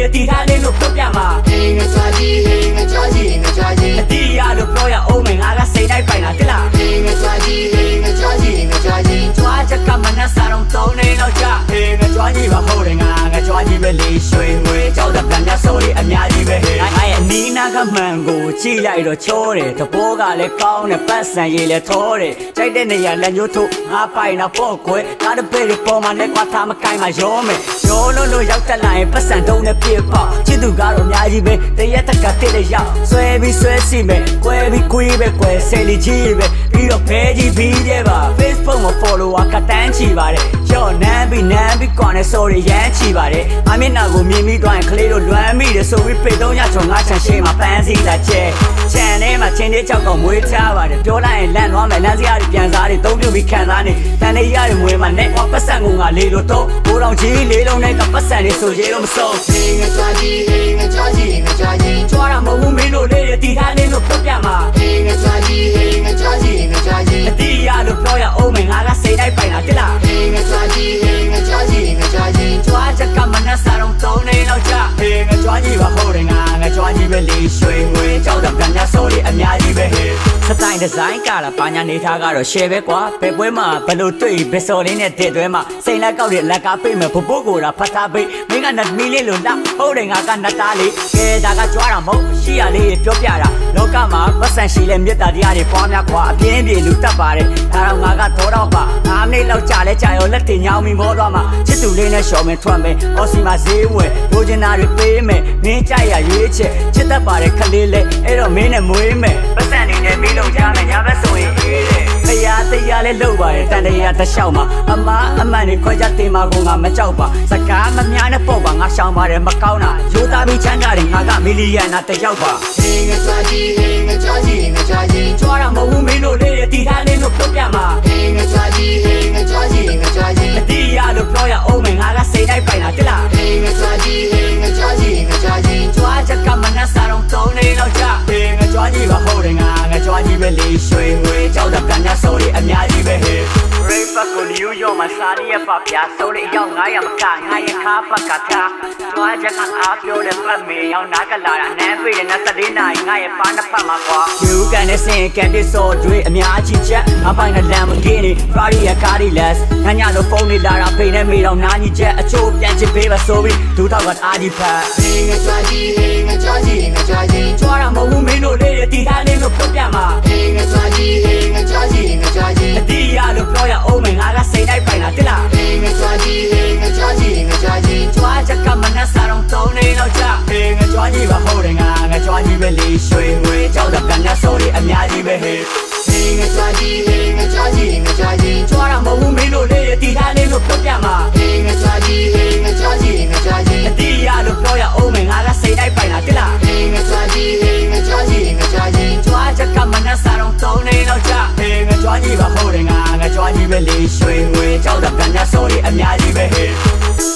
ရတီထားလေးလို့ပြောပြမှာဟေးငါကြွားကြီးဟေးငါကြွားကြီးငါကြွားကြီးအတီးရလို့ပြောရအောင်မယ်ငါကစိတ်တိုင်းပိုင်လာတိလားဟေးငါကြွားကြီးဟေးငါကြွားကြီးငါကြွားကြီးကြွားချက်ကမနဲ့စားတော့တုံးနေတော့ကြဟေးငါကြွားကြီးပါဟုတ်တယ်ငါကြွားကြီးပဲလေးရွှေငွေကြောက်တဲ့ပြန်ရဆိုလေးအများကြီးပဲဟေးငါရဲ့အနီးနားကမှန်ကိုကြည့်လိုက်တော့ချောတယ်တဘောကလည်းကောင်းတယ်ပတ်စံရည်လည်းထောတယ်ကြိုက်တဲ့နေရာလက်ညှိုးထုတ်ငါပိုင်တော့ပေါ့ကွယ်ငါတပည့်တွေပေါ်မှာလည်းကွာထားမကိုင်းမှာရောမယ်ရောလို့ရောက်တက်လာရင်ပတ်စံတုံးနဲ့ပြေပေါချစ်သူကတော့အများကြီးပဲတရက်တက်ကတစ်တဲ့ရောက်ဆွဲပြီးဆွဲစီမယ်ကွဲပြီးကွေးပဲကွယ်ဆယ်လီကြီးပဲပြီးတော့ဖဲကြီးပြီးတဲ့ပါ Facebook မှာ follower ကတန်းချီပါတယ်ရောနမ်းပြီးကွာနဲ့ sorry ရမ်းချီပါတယ်အမျက်နှာကိုမြင်ပြီးသွားရင်ကလေးတို့လွမ်းမိတယ်ဆိုပြီးပေ300ကျော်ငါချန်ရှေ့မှာပန်းစီလာချဲချန်ထဲမှာချင်းလေးချောက်ကောင်မွေးချပါတယ်ပြောလိုက်ရင်လန့်သွားမယ်လမ်းစရာတွေပြန်စားတွေသုံးပြပြီးခံစားနေတန်လေးရတဲ့မွေးမှာနဲ့ပတ်စံကိုငါလေးလို့တော့ဘိုးတော်ကြီးလေးလုံးနဲ့ကပတ်စံတွေဆိုရေတော့မဆုံးဟေးငါကြွားကြီးဟေးငါကြွားကြီးငါကြွားကြီးကြွားတာမဟုတ်ဘူးမင်းတို့လေးရတီထားလေးလို့ပြောပြမှာဟေးငါကြွားကြီးဟေးငါကြွားကြီးငါကြွားကြီးအတီးရလို့ပြောရအောင်မယ်ငါကစိတ်တိုင်းပိုင်လာတိလားဟေးငါကြွားကြီးဟေးငါကြွားကြီးငါကြွားကြီးကြွားချက်ကမနဲ့စားတော့တုံးနေတော့ကြဟေးငါကြွားကြီးပါဟုတ်တယ်ငါကြွားကြီးပဲလေးရွှေငွေကြောက်တဲ့ပြန်ရဆိုလေးအများကြီးပဲဟေးစတိုင်ဒီဇိုင်းကလာပါညာနေထားကတော့ share ပဲကွာဘယ်ပွဲမှာဘယ်လိုတွေ့ဘယ်စော်လေးနဲ့တဲ့တွဲမှာစိန်လက်ကောက်တဲ့လက်ကားပိတ်မယ်ဘဘိုးကိုတာဖတ်ထားပိတ်မင်းကနတ်မီလေးလို့လားဟုတ်တယ်ငါကနတ်သားလေးကဲဒါကကြွားတာမဟုတ်ရှိရလေးပြောပြတာလောကမှာပတ်စံရှိလဲမြတ်တာတရားတွေပွားများကွာအပြင်းပြေလူတတ်ပါတယ်ဒါတော့ငါကတော့တော့ပါ9မိနစ်လောက်ကြာလဲကြာရောလက်တင်ညောင်းပြီးမောသွားမှာချစ်သူလေးနဲ့ရှော်မယ်ထွက်မယ်အော်စီမှာဈေးဝယ်လိုချင်တာတွေပေးမယ်မင်းကြိုက်ရရွေးချက်ချစ်တတ်ပါတယ်ခလေးလေးအဲ့တော့မင်းနဲ့မွေးမယ်ပတ်စံနေနဲ့မင်းလုံးကြမယ်ညာဘက်ဆိုရင်အေးတယ်တရားလေးလုပ်ပါတယ်တန်တရားတစ်လျှောက်မှာအမအမှန်တွေခွဲခြားတင်မှာကိုငါမကြောက်ပါစကားမများနဲ့ပေါ့ပါငါရှောင်ပါတယ်မကောင်းတာရိုးသားပြီးချမ်းသာတယ်ငါကမီလီယံနာတစ်ယောက်ပါဟေးငါကြွားကြီးဟေးငါကြွားကြီးငါကြွားကြီးကြွားတာမဟုတ်ဘူးမင်းတို့လေးရတီထားလေးလို့ပြောပြမှာဟေးငါကြွားကြီးဟေးငါကြွားကြီးငါကြွားကြီးအတီးရလို့ပြောရအောင်မယ်ငါကစိတ်တိုင်းပိုင်လာတိလားဟေးငါကြွားကြီးဟေးငါကြွားကြီးငါကြွားကြီးကြွားချက်ကမနဲ့စားတော့တုံးနေတော့ကြဟေးငါကြွားကြီးပါဟုတ်တယ်ငါကြွားကြီးပဲလေးရွှေငွေကြောက်တဲ့ပြန်ရဆိုလေးအများကြီးပဲဟေးBreakfastကိုNew Yorkမှာစားရပါဗျာဆိုလေရောက်900မကငါရဲ့ခါပတ်ကထားကြွားချက်ကအားပြောတဲ့ပတ်မေရောက်နားကလာတာနန်းပြေတဲ့24နာရီငါရဲ့ပါနှစ်ဖက်မှာကွာယူကန်နဲ့စင်ကန်ဒီဆိုတွေအများကြီးချက်အပိုင်နဲ့လမ်းမကင်းနေ Friday ရကားဒီလက်ညညလို့ဖုန်းနေလာတာဖိနေမိတော့နားကြီးချက်အချို့ပြန်ချစ်ပေးပါဆိုပြီးဒူတော့ကအားကြီးဖက်ဟေးငါကြွားကြီးဟေးငါကြွားကြီးငါကြွားကြီးကြွားတာမဟုတ်ဘူးမင်းတို့လေးရတီထားလေးလို့ပြောပြမှာဟေးငါကြွားကြီးဟေးငါကြွားကြီးငါကြွားကြီးအတီးရလို့ပြောရအောင်မယ်ငါကစိတ်တိုင်းပိုင်လာတိလားဟေးငါကြွားကြီးဟေးငါကြွားကြီးငါကြွားကြီးကြွားချက်ကမနဲ့စားတော့တုံးနေတော့ကြဟေးငါကြွားကြီးပါဟုတ်တယ်ငါကြွားကြီးပဲလေးရွှေငွေကြောက်တဲ့ပြန်ရဆိုလေးအများကြီးပဲဟေးဟေးငါကြွားကြီးဟေးငါကြွားကြီးငါကြွားကြီးကြွားတာမဟုတ်ဘူးမင်းတို့လေးရတီထားလေးလို့ပြောပြမှာဟေးငါကြွားကြီးဟေးငါကြွားကြီးငါကြွားကြီးအတီးရလို့ပြောရအောင်မယ်ငါကစိတ်တိုင်းပိုင်လာတိလားဟေးငါကြွားကြီးဟေးငါကြွားကြီးငါကြွားကြီးကြွားချက်ကမနဲ့စားတော့တုံးနေတော့ကြဟေးငါကြွားကြီးပါဟုတ်တယ်ငါကြွားကြီးပဲလေးရွှေငွေကြောက်တဲ့ပြန်ရဆိုလေးအများကြီးပဲဟေး